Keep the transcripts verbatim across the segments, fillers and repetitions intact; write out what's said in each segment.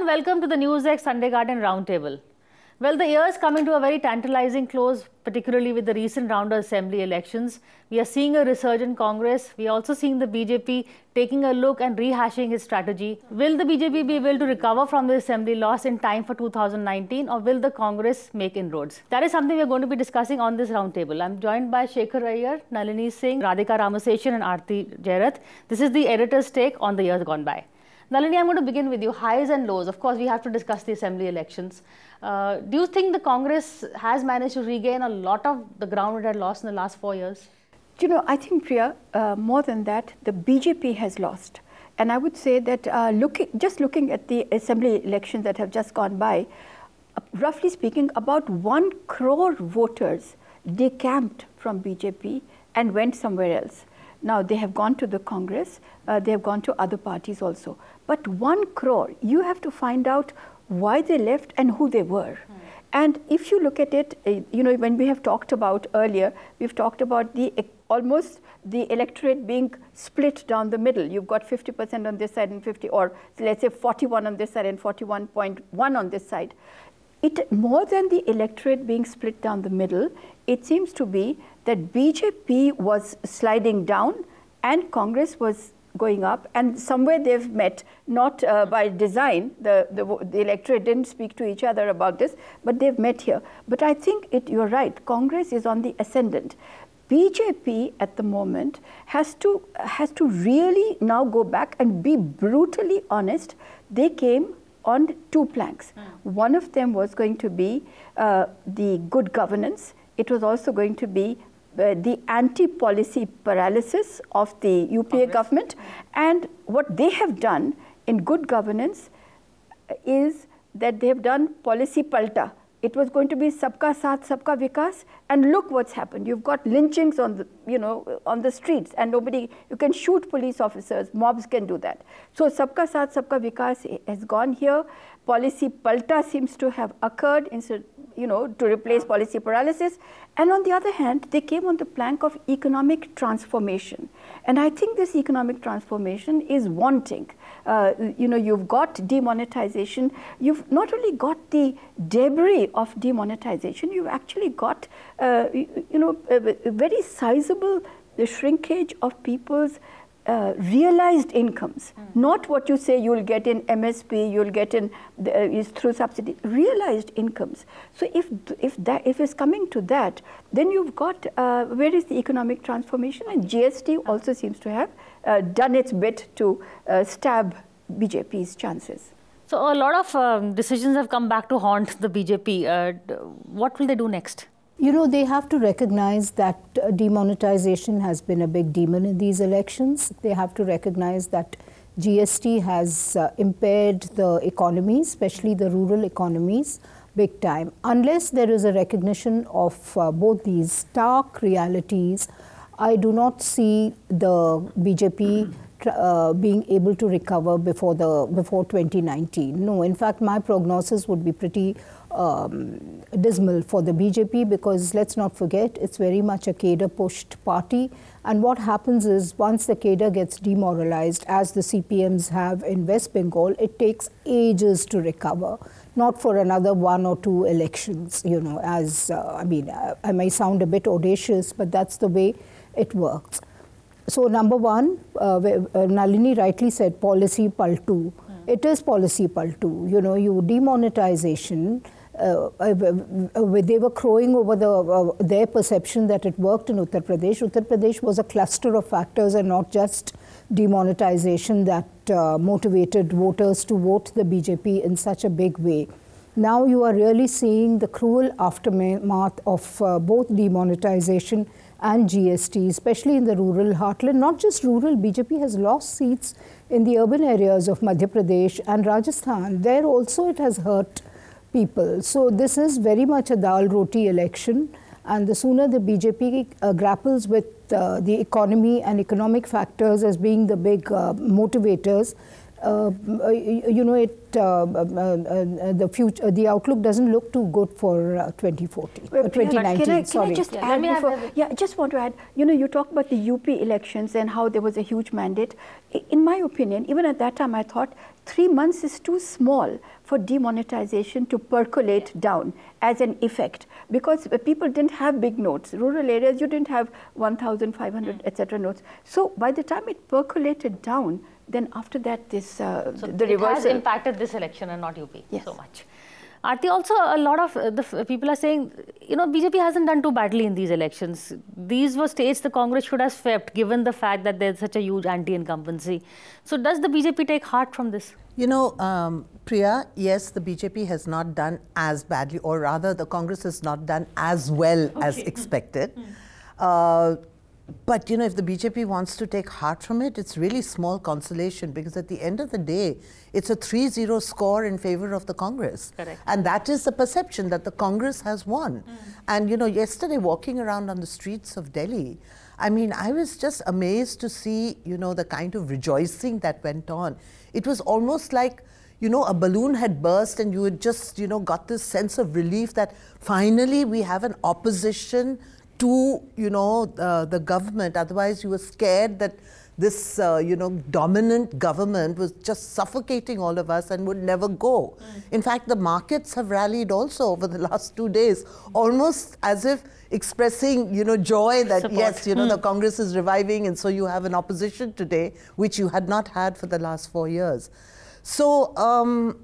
welcome to the Newsdesk Sunday Garden Roundtable. Well, the year is coming to a very tantalizing close, particularly with the recent round of assembly elections. We are seeing a resurgent Congress. We are also seeing the B J P taking a look and rehashing its strategy. Will the B J P be able to recover from the assembly loss in time for two thousand nineteen, or will the Congress make inroads? That is something we are going to be discussing on this roundtable. I'm joined by Shekhar Iyer, Nalini Singh, Radhika Ramaseshan and Aarti Jairath. This is the editor's take on the years gone by. Nalini, I'm going to begin with you. Highs and lows. Of course, we have to discuss the assembly elections. Uh, do you think the Congress has managed to regain a lot of the ground it had lost in the last four years? You know, I think, Priya, uh, more than that, the B J P has lost. And I would say that uh, looking, just looking at the assembly elections that have just gone by, uh, roughly speaking, about one crore voters decamped from B J P and went somewhere else. Now, they have gone to the Congress, uh, they have gone to other parties also. But one crore, you have to find out why they left and who they were. Hmm. And if you look at it, uh, you know, when we have talked about earlier, we've talked about the uh, almost the electorate being split down the middle. You've got fifty percent on this side and fifty, or let's say forty-one on this side and forty-one point one on this side. It, more than the electorate being split down the middle, it seems to be that B J P was sliding down and Congress was going up, and somewhere they've met, not uh, by design. The, the, the electorate didn't speak to each other about this, but they've met here. But I think it, you're right, Congress is on the ascendant. B J P at the moment has to, has to really now go back and be brutally honest. They came on two planks. Mm. One of them was going to be uh, the good governance. It was also going to be uh, the anti-policy paralysis of the U P A Congress government. And what they have done in good governance is that they have done policy palta. It was going to be sabka saath, sabka vikas, and look what's happened. You've got lynchings on the, you know, on the streets, and nobody, you can shoot police officers, mobs can do that. So sabka saath, sabka vikas has gone here. Policy palta seems to have occurred instead, you know, to replace policy paralysis. And on the other hand, they came on the plank of economic transformation. And I think this economic transformation is wanting. Uh, you know, you've got demonetization. You've not only got the debris of demonetization, you've actually got, uh, you, you know, a, a very sizable shrinkage of people's Uh, realized incomes, mm. not what you say you'll get in M S P, you'll get in the, uh, is through subsidy, realized incomes. So if if that if it's coming to that, then you've got uh, where is the economic transformation? And G S T also seems to have uh, done its bit to uh, stab B J P's chances. So a lot of um, decisions have come back to haunt the B J P. Uh, what will they do next? You know, they have to recognize that uh, demonetization has been a big demon in these elections. They have to recognize that G S T has uh, impaired the economy, especially the rural economies, big time. Unless there is a recognition of uh, both these stark realities, I do not see the B J P uh, being able to recover before the before twenty nineteen. No, in fact, my prognosis would be pretty Um, dismal for the B J P, because let's not forget, it's very much a cadre-pushed party. And what happens is, once the cadre gets demoralized, as the C P Ms have in West Bengal, it takes ages to recover, not for another one or two elections, you know, as, uh, I mean, uh, I may sound a bit audacious, but that's the way it works. So number one, uh, uh, Nalini rightly said, policy paltu. Mm. It is policy paltu. You know, you demonetization, Uh, uh, they were crowing over the, uh, their perception that it worked in Uttar Pradesh. Uttar Pradesh was a cluster of factors and not just demonetization that uh, motivated voters to vote the B J P in such a big way. Now you are really seeing the cruel aftermath of uh, both demonetization and G S T, especially in the rural heartland. Not just rural, B J P has lost seats in the urban areas of Madhya Pradesh and Rajasthan. There also it has hurt people. So this is very much a dal roti election, and the sooner the B J P uh, grapples with uh, the economy and economic factors as being the big uh, motivators, uh, you know, it uh, uh, uh, the future, uh, the outlook doesn't look too good for uh, twenty forty, uh, twenty nineteen. Can I, can sorry. I just yeah, add before, yeah, I just want to add, you know, you talk about the U P elections and how there was a huge mandate. In my opinion, even at that time, I thought three months is too small for demonetization to percolate down as an effect, because people didn't have big notes. Rural areas, you didn't have one thousand five hundred, et cetera notes. So by the time it percolated down, then after that, this uh, so the it reversal has impacted this election and not U P yes. so much. Aarti, also a lot of uh, the f people are saying, you know, B J P hasn't done too badly in these elections. These were states the Congress should have swept, given the fact that there's such a huge anti-incumbency. So does the B J P take heart from this? You know, um, Priya, yes, the B J P has not done as badly, or rather the Congress has not done as well okay. as expected. Mm. Uh, But, you know, if the B J P wants to take heart from it, it's really small consolation, because at the end of the day, it's a three zero score in favor of the Congress. Correct. And that is the perception, that the Congress has won. Mm. And, you know, yesterday walking around on the streets of Delhi, I mean, I was just amazed to see, you know, the kind of rejoicing that went on. It was almost like, you know, a balloon had burst and you had just, you know, got this sense of relief that finally we have an opposition to, you know, uh, the government. Otherwise, you were scared that this, uh, you know, dominant government was just suffocating all of us and would never go. Mm. In fact, the markets have rallied also over the last two days, almost as if expressing, you know, joy that, support. Yes, you know, mm. the Congress is reviving, and so you have an opposition today, which you had not had for the last four years. So, um,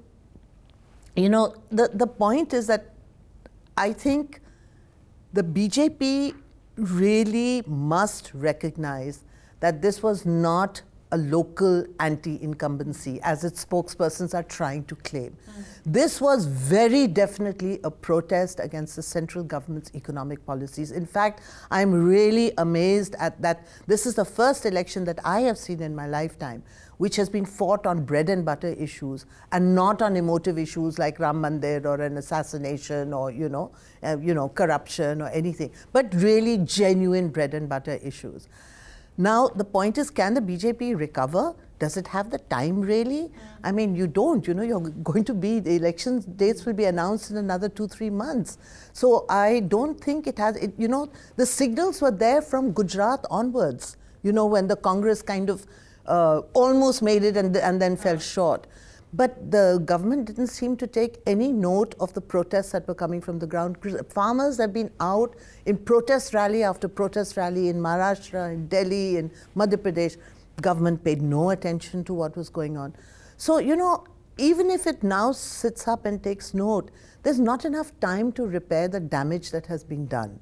you know, the, the point is that I think the B J P really must recognize that this was not a local anti-incumbency, as its spokespersons are trying to claim. Mm. This was very definitely a protest against the central government's economic policies. In fact, I'm really amazed at that. This is the first election that I have seen in my lifetime which has been fought on bread and butter issues and not on emotive issues like Ram Mandir or an assassination or, you know, uh, you know, corruption or anything, but really genuine bread and butter issues. Now, the point is, can the B J P recover? Does it have the time, really? Yeah. I mean, you don't, you know, you're going to be, the election dates will be announced in another two, three months. So I don't think it has, it, you know, the signals were there from Gujarat onwards, you know, when the Congress kind of uh, almost made it and, and then fell short. But the government didn't seem to take any note of the protests that were coming from the ground. Farmers have been out in protest rally after protest rally in Maharashtra, in Delhi, in Madhya Pradesh. Government paid no attention to what was going on. So, you know, even if it now sits up and takes note, there's not enough time to repair the damage that has been done.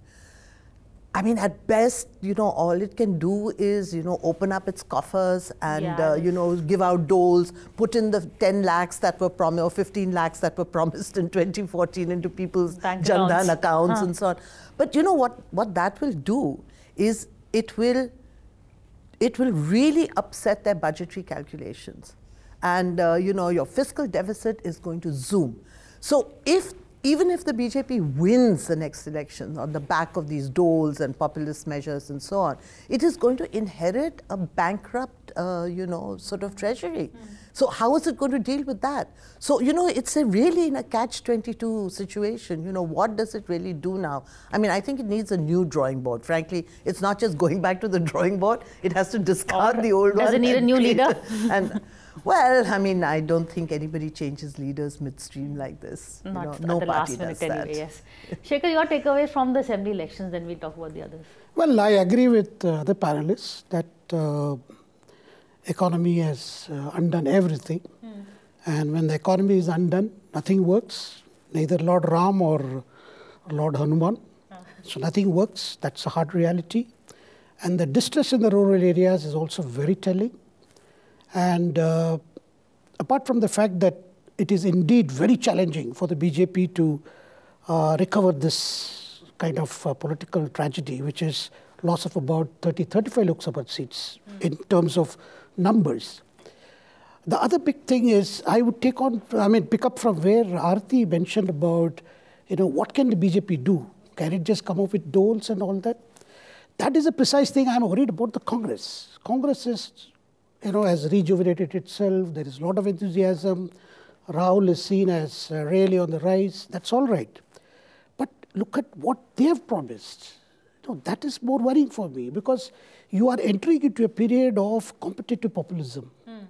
I mean, at best, you know, all it can do is, you know, open up its coffers and, yeah, uh, you know, give out doles, put in the ten lakhs that were promised, or fifteen lakhs that were promised in twenty fourteen into people's Bank Jan Dhan accounts, accounts huh. and so on. But, you know, what, what that will do is it will, it will really upset their budgetary calculations. And, uh, you know, your fiscal deficit is going to zoom. So if even if the B J P wins the next election on the back of these doles and populist measures and so on, it is going to inherit a bankrupt, uh, you know, sort of treasury. Mm. So how is it going to deal with that? So, you know, it's a really in a catch twenty-two situation. You know, what does it really do now? I mean, I think it needs a new drawing board. Frankly, it's not just going back to the drawing board. It has to discard or the old one. Does it need a new leader? and, Well, I mean, I don't think anybody changes leaders midstream like this. Not you know, no at the party last minute does anyway, that. yes. Shekhar, your takeaways from the assembly elections, then we talk about the others. Well, I agree with uh, the panelists that uh, economy has uh, undone everything. Mm. And when the economy is undone, nothing works, neither Lord Ram or Lord Hanuman. Uh-huh. So nothing works. That's a hard reality. And the distress in the rural areas is also very telling. And uh, apart from the fact that it is indeed very challenging for the B J P to uh, recover this kind of uh, political tragedy, which is loss of about thirty, thirty-five Lok Sabha seats mm. in terms of numbers. The other big thing is I would take on, I mean, pick up from where Aarti mentioned about, you know, what can the B J P do? Can it just come up with doles and all that? That is a precise thing I'm worried about the Congress. Congress is, you know, has rejuvenated itself. There is a lot of enthusiasm. Rahul is seen as uh, really on the rise. That's all right. But look at what they have promised. You know, that is more worrying for me because you are entering into a period of competitive populism. Mm.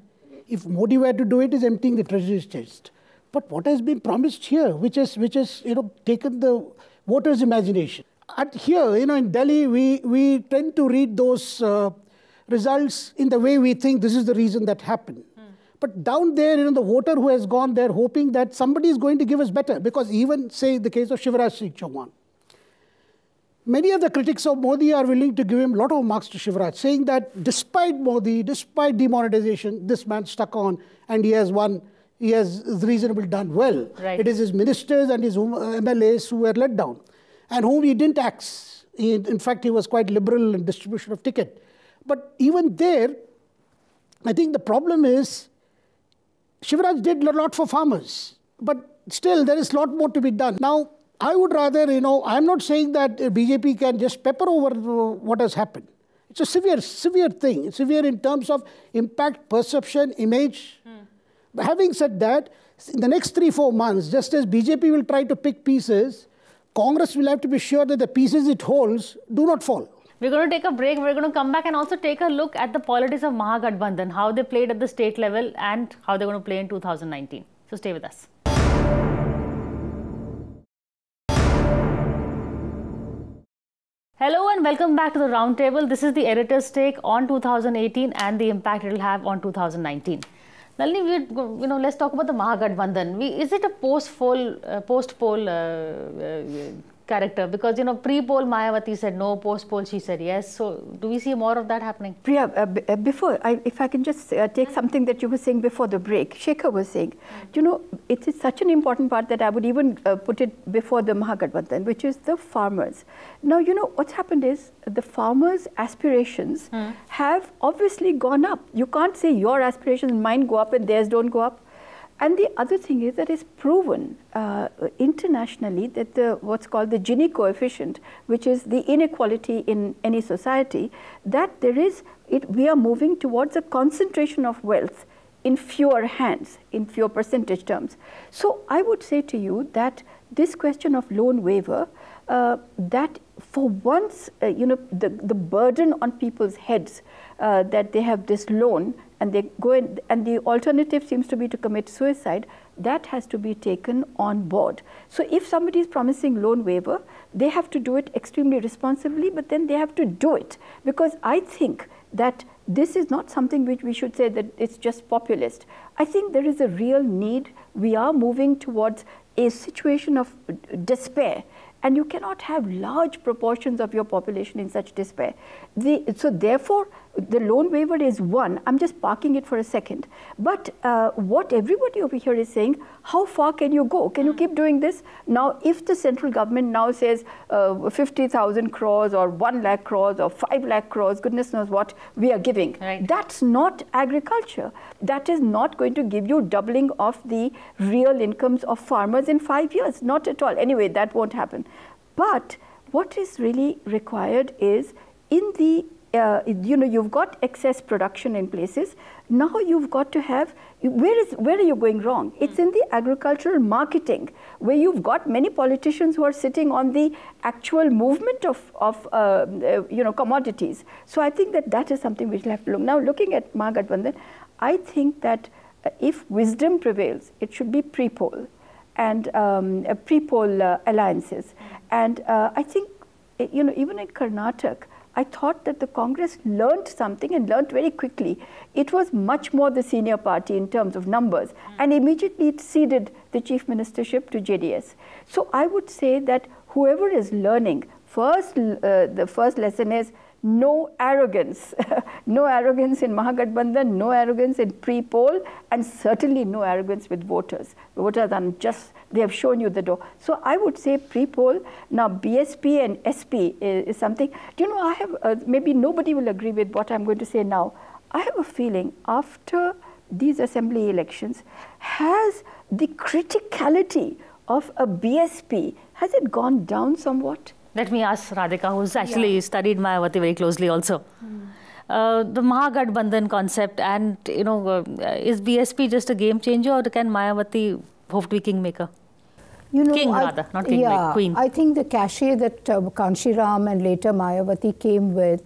if Modi were to do it, is emptying the treasury chest. But what has been promised here, which has, which has you know, taken the voters' imagination? At here, you know, in Delhi, we, we tend to read those uh, results in the way we think this is the reason that happened. Hmm. But down there, you know, the voter who has gone there hoping that somebody is going to give us better, because even, say, the case of Shivraj Singh Chauhan. Many of the critics of Modi are willing to give him a lot of marks to Shivraj, saying that despite Modi, despite demonetization, this man stuck on and he has won, he has reasonably done well. Right. It is his ministers and his M L As who were let down and whom he didn't tax. He, in fact, he was quite liberal in distribution of ticket. But even there, I think the problem is Shivraj did a lot for farmers, but still there is a lot more to be done. Now, I would rather, you know, I'm not saying that B J P can just pepper over what has happened. It's a severe, severe thing. It's severe in terms of impact, perception, image. Hmm. But having said that, in the next three, four months, just as B J P will try to pick pieces, Congress will have to be sure that the pieces it holds do not fall. We're going to take a break. We're going to come back and also take a look at the politics of Mahagathbandhan, how they played at the state level and how they're going to play in two thousand nineteen. So stay with us. Hello and welcome back to the Roundtable. This is the editor's take on two thousand eighteen and the impact it will have on two thousand nineteen. Nalini, we, you know, let's talk about the Mahagathbandhan. We, is it a post-poll, uh, post-poll uh, uh, character? Because, you know, pre-poll Mayawati said no, post-poll she said yes. So, do we see more of that happening? Priya, uh, b uh, before, I, if I can just uh, take something that you were saying before the break, Shekhar was saying, mm. you know, it is such an important part that I would even uh, put it before the Mahagathbandhan, which is the farmers. Now, you know, what's happened is the farmers' aspirations mm. have obviously gone up. You can't say your aspirations and mine go up and theirs don't go up. And the other thing is that it's proven uh, internationally that the what's called the Gini coefficient, which is the inequality in any society, that there is, it, we are moving towards a concentration of wealth in fewer hands, in fewer percentage terms. So I would say to you that this question of loan waiver, uh, that for once, uh, you know, the, the burden on people's heads uh, that they have this loan and they go in, and the alternative seems to be to commit suicide, that has to be taken on board. So if somebody is promising loan waiver, they have to do it extremely responsibly, but then they have to do it. Because I think that this is not something which we should say that it's just populist. I think there is a real need. We are moving towards a situation of despair. And you cannot have large proportions of your population in such despair. The, so therefore, the loan waiver is one. I'm just parking it for a second. But uh, what everybody over here is saying, how far can you go? Can you keep doing this? Now, if the central government now says uh, fifty thousand crores or one lakh crores or five lakh crores, goodness knows what we are giving, right. That's not agriculture. That is not going to give you doubling of the real incomes of farmers in five years. Not at all. Anyway, that won't happen. But what is really required is in the, uh, you know, you've got excess production in places. Now you've got to have, where is, where are you going wrong? It's in the agricultural marketing, where you've got many politicians who are sitting on the actual movement of, of uh, uh, you know, commodities. So I think that that is something which we'll have to look. Now looking at Mahagathbandhan, I think that uh, if wisdom prevails, it should be pre-poll and um, uh, pre-poll uh, alliances. And uh, I think, you know, even in Karnataka, I thought that the Congress learned something and learned very quickly. It was much more the senior party in terms of numbers, mm. and immediately it ceded the chief ministership to J D S. So I would say that whoever is learning, first, uh, the first lesson is no arrogance. No arrogance in Mahagathbandhan, no arrogance in pre-poll, and certainly no arrogance with voters. Voters are just, they have shown you the door. So I would say pre-poll. Now B S P and S P is, is something, do you know, I have, uh, maybe nobody will agree with what I'm going to say now. I have a feeling after these assembly elections, has the criticality of a B S P, has it gone down somewhat? Let me ask Radhika, who's actually yeah. studied Mayawati very closely also. Mm. Uh, the Mahagathbandhan concept, and, you know, uh, is B S P just a game changer, or can Mayawati hope to be kingmaker? You know, King I, rather, not king, yeah, like queen. I think the cachet that uh, Kanshiram and later Mayawati came with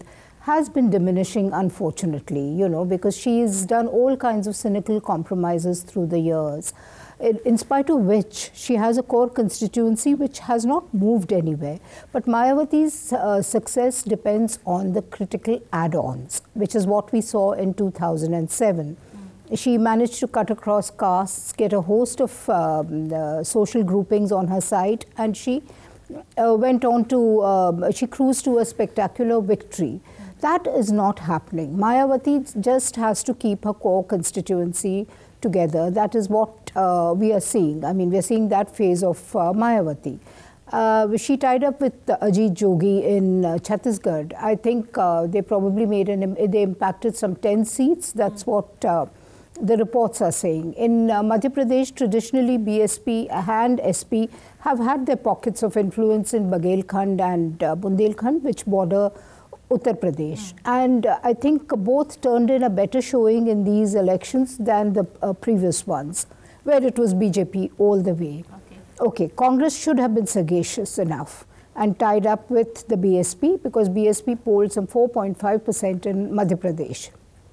has been diminishing, unfortunately, you know, because she's done all kinds of cynical compromises through the years, in, in spite of which she has a core constituency which has not moved anywhere. But Mayawati's uh, success depends on the critical add-ons, which is what we saw in two thousand seven. Mm. She managed to cut across castes, get a host of um, uh, social groupings on her side, and she uh, went on to, uh, she cruised to a spectacular victory. That is not happening. Mayawati just has to keep her core constituency together. That is what uh, we are seeing. I mean, we are seeing that phase of uh, Mayawati. Uh, she tied up with uh, Ajit Jogi in uh, Chhattisgarh. I think uh, they probably made an, they impacted some ten seats. That's mm. what uh, the reports are saying. In uh, Madhya Pradesh, traditionally B S P and S P have had their pockets of influence in Bagelkhand and uh, Bundelkhand, which border Uttar Pradesh. Mm. And uh, I think both turned in a better showing in these elections than the uh, previous ones, where it was B J P all the way. Okay. Okay, Congress should have been sagacious enough and tied up with the B S P, because B S P polled some four point five percent in Madhya Pradesh.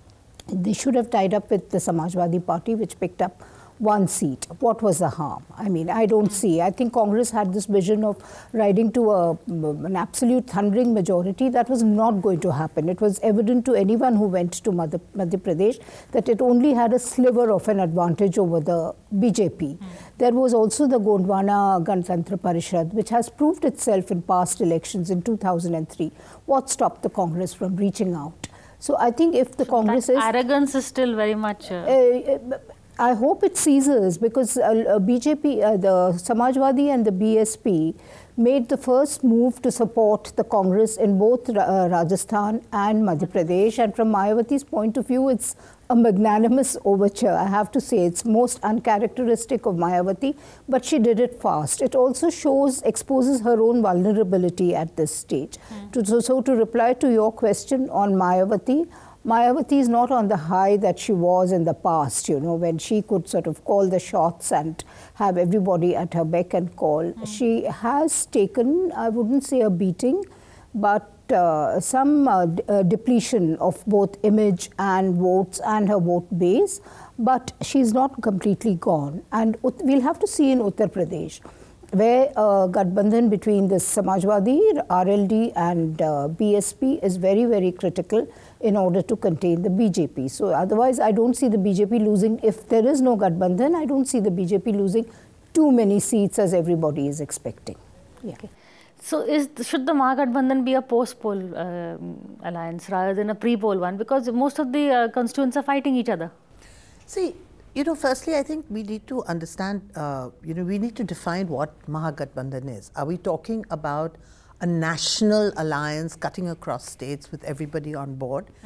They should have tied up with the Samajwadi Party, which picked up one seat. What was the harm? I mean, I don't see. I think Congress had this vision of riding to a, an absolute thundering majority. That was not going to happen. It was evident to anyone who went to Madhya, Madhya Pradesh that it only had a sliver of an advantage over the B J P. Mm. There was also the Gondwana Ganatantra Parishad, which has proved itself in past elections in two thousand three. What stopped the Congress from reaching out? So I think if the so Congress that is... arrogance is still very much... Uh, uh, I hope it ceases, because uh, B J P, uh, the Samajwadi and the B S P made the first move to support the Congress in both uh, Rajasthan and Madhya Pradesh. And from Mayawati's point of view, it's a magnanimous overture. I have to say, it's most uncharacteristic of Mayawati, but she did it fast. It also shows, exposes her own vulnerability at this stage. Mm. To, so, so to reply to your question on Mayawati, Mayawati is not on the high that she was in the past, you know, when she could sort of call the shots and have everybody at her beck and call. Mm. She has taken, I wouldn't say a beating, but uh, some uh, uh, depletion of both image and votes and her vote base, but she's not completely gone. And we'll have to see in Uttar Pradesh, where uh, Gathbandhan between the Samajwadi, R L D and uh, B S P is very, very critical in order to contain the B J P. So otherwise, I don't see the B J P losing. If there is no Gathbandhan, I don't see the B J P losing too many seats as everybody is expecting. Yeah. Okay. So is, should the Mahagathbandhan be a post-poll uh, alliance rather than a pre-poll one? Because most of the uh, constituents are fighting each other. See, you know, firstly, I think we need to understand, uh, you know, we need to define what Mahagathbandhan is. Are we talking about a national alliance cutting across states with everybody on board? Mm.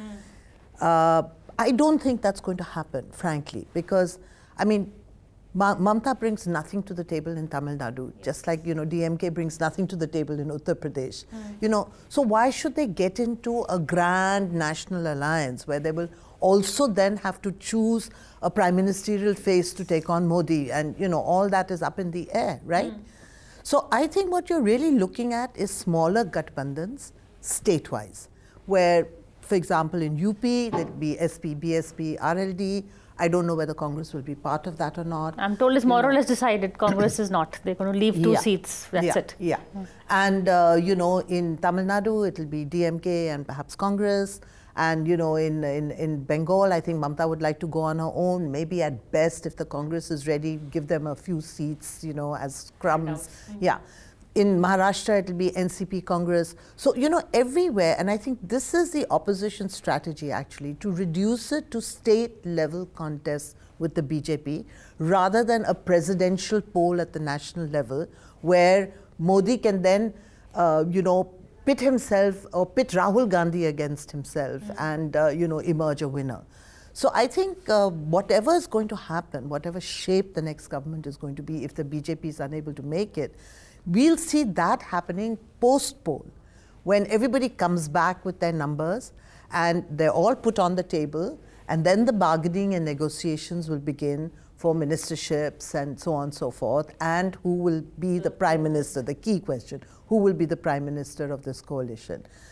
Uh, I don't think that's going to happen, frankly, because, I mean, Ma Mamta brings nothing to the table in Tamil Nadu, yes. just like, you know, D M K brings nothing to the table in Uttar Pradesh. Mm. You know, so why should they get into a grand national alliance where they will also then have to choose a prime ministerial face to take on Modi, and, you know, all that is up in the air, right? Mm. So I think what you're really looking at is smaller Gathbandhans state-wise, where, for example, in U P, there'll be S P, B S P, R L D. I don't know whether Congress will be part of that or not. I'm told it's more you know. or less decided. Congress is not. They're going to leave two yeah. seats. That's yeah. it. Yeah. Mm. And, uh, you know, in Tamil Nadu, it'll be D M K and perhaps Congress. And, you know, in, in, in Bengal, I think Mamta would like to go on her own. Maybe at best, if the Congress is ready, give them a few seats, you know, as crumbs. Mm-hmm. Yeah. In Maharashtra, it'll be N C P Congress. So, you know, everywhere. And I think this is the opposition strategy, actually, to reduce it to state-level contests with the B J P, rather than a presidential poll at the national level, where Modi can then, uh, you know, pit himself or pit Rahul Gandhi against himself mm-hmm. and, uh, you know, emerge a winner. So I think uh, whatever is going to happen, whatever shape the next government is going to be, if the B J P is unable to make it, we'll see that happening post-poll, when everybody comes back with their numbers and they're all put on the table, and then the bargaining and negotiations will begin for ministerships and so on and so forth, and who will be the prime minister, the key question, who will be the prime minister of this coalition.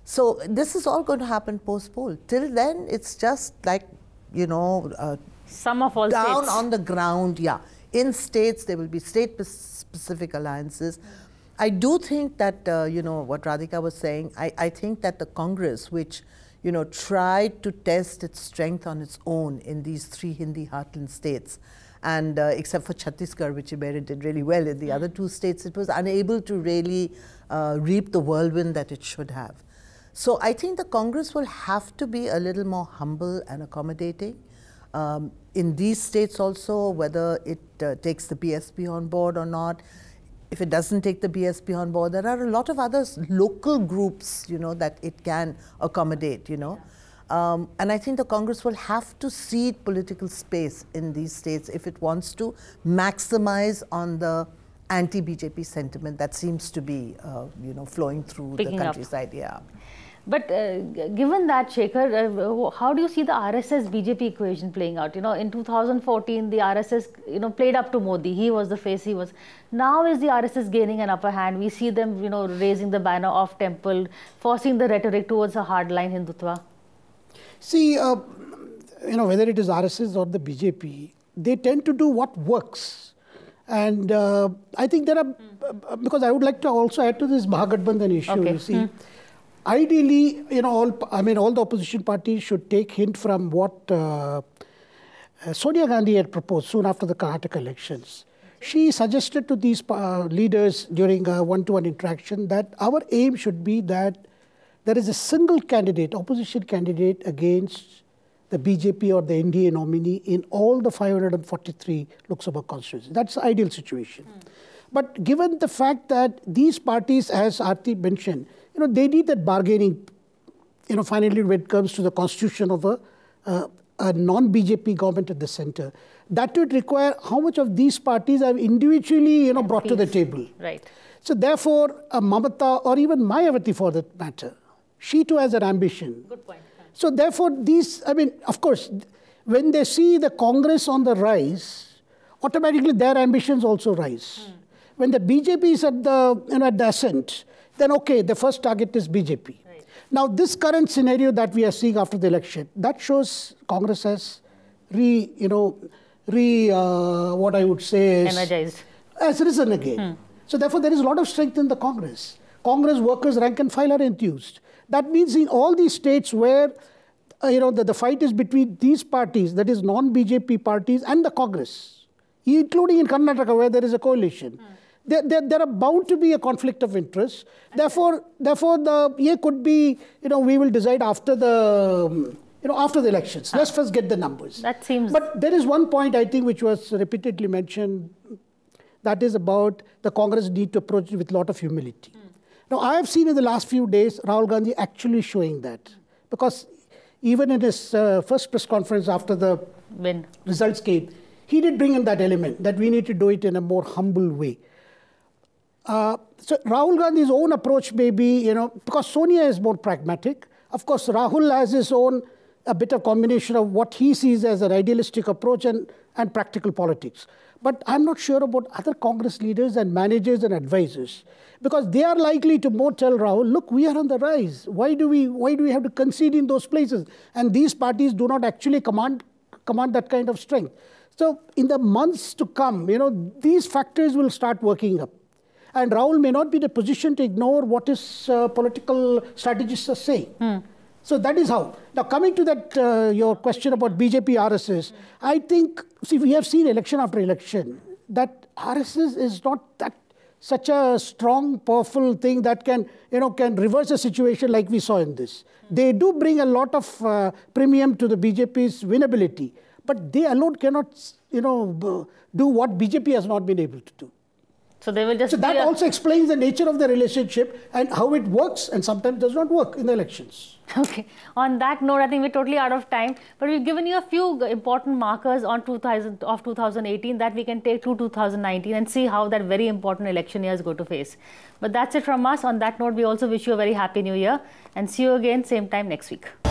So this is all going to happen post-poll. Till then, it's just like, you know, uh, some of all down states. on the ground, yeah. In states, there will be state-specific alliances. I do think that, uh, you know, what Radhika was saying, I, I think that the Congress, which, you know, tried to test its strength on its own in these three Hindi heartland states, and uh, except for Chhattisgarh, which it did really well, in the other two states, it was unable to really uh, reap the whirlwind that it should have. So I think the Congress will have to be a little more humble and accommodating. Um, in these states also, whether it uh, takes the B S P on board or not. If it doesn't take the B S P on board, there are a lot of other local groups, you know, that it can accommodate, you know. Yeah. Um, and I think the Congress will have to cede political space in these states if it wants to maximize on the anti-B J P sentiment that seems to be, uh, you know, flowing through Picking the countryside. Up. Yeah. But uh, given that, Shekhar, uh, how do you see the R S S B J P equation playing out? You know, in two thousand fourteen, the R S S, you know, played up to Modi. He was the face, he was. Now is the R S S gaining an upper hand? We see them, you know, raising the banner of temple, forcing the rhetoric towards a hardline Hindutva. See, uh, you know, whether it is R S S or the B J P, they tend to do what works. And uh, I think there are, mm. because I would like to also add to this Mahagathbandhan issue, okay. you see. Mm. Ideally, you know, all, I mean, all the opposition parties should take hint from what uh, uh, Sonia Gandhi had proposed soon after the Karnataka elections. She suggested to these uh, leaders during a one-to-one interaction that our aim should be that there is a single candidate, opposition candidate against the B J P or the N D A nominee in all the five hundred forty-three Lok Sabha constituencies. That's the ideal situation. Hmm. But given the fact that these parties, as Aarti mentioned, you know, they need that bargaining, you know, finally when it comes to the constitution of a, uh, a non-B J P government at the center. That would require how much of these parties have individually, you know, brought to the table. Right. So therefore, uh, Mamata or even Mayawati for that matter, she too has an ambition. Good point. So therefore, these, I mean, of course, when they see the Congress on the rise, automatically their ambitions also rise. Hmm. When the B J P is at the, you know, at the ascent, then okay, the first target is B J P. Right. Now, this current scenario that we are seeing after the election, that shows Congress has re, you know, re, uh, what I would say is... Energized. Has risen again. Hmm. So therefore, there is a lot of strength in the Congress. Congress workers, rank and file are enthused. That means in all these states where, uh, you know, the, the fight is between these parties, that is non-B J P parties and the Congress, including in Karnataka where there is a coalition. Hmm. There, there, there are bound to be a conflict of interest. Therefore, therefore, the yeah could be, you know, we will decide after the, um, you know, after the elections. Ah. Let's first get the numbers. That seems. But there is one point I think which was repeatedly mentioned. That is about the Congress need to approach it with a lot of humility. Mm. Now, I have seen in the last few days Rahul Gandhi actually showing that, because even in his uh, first press conference after the Win. results came, he did bring in that element that we need to do it in a more humble way. Uh, so Rahul Gandhi's own approach may be, you know, because Sonia is more pragmatic. Of course, Rahul has his own, a bit of combination of what he sees as an idealistic approach and, and practical politics. But I'm not sure about other Congress leaders and managers and advisors, because they are likely to more tell Rahul, look, we are on the rise. Why do we, why do we have to concede in those places? And these parties do not actually command, command that kind of strength. So in the months to come, you know, these factors will start working up. And Rahul may not be in a position to ignore what his uh, political strategists are saying. Hmm. So that is how. Now, coming to that, uh, your question about B J P, R S S, I think, see, we have seen election after election, that R S S is not that such a strong, powerful thing that can, you know, can reverse a situation like we saw in this. Hmm. They do bring a lot of uh, premium to the B J P's winnability, but they alone cannot, you know, do what B J P has not been able to do. So they will just. So that also explains the nature of the relationship and how it works and sometimes does not work in the elections. Okay. On that note, I think we're totally out of time. But we've given you a few important markers on two thousand of two thousand eighteen that we can take to two thousand nineteen and see how that very important election year is going to face. But that's it from us. On that note, we also wish you a very happy new year and see you again same time next week.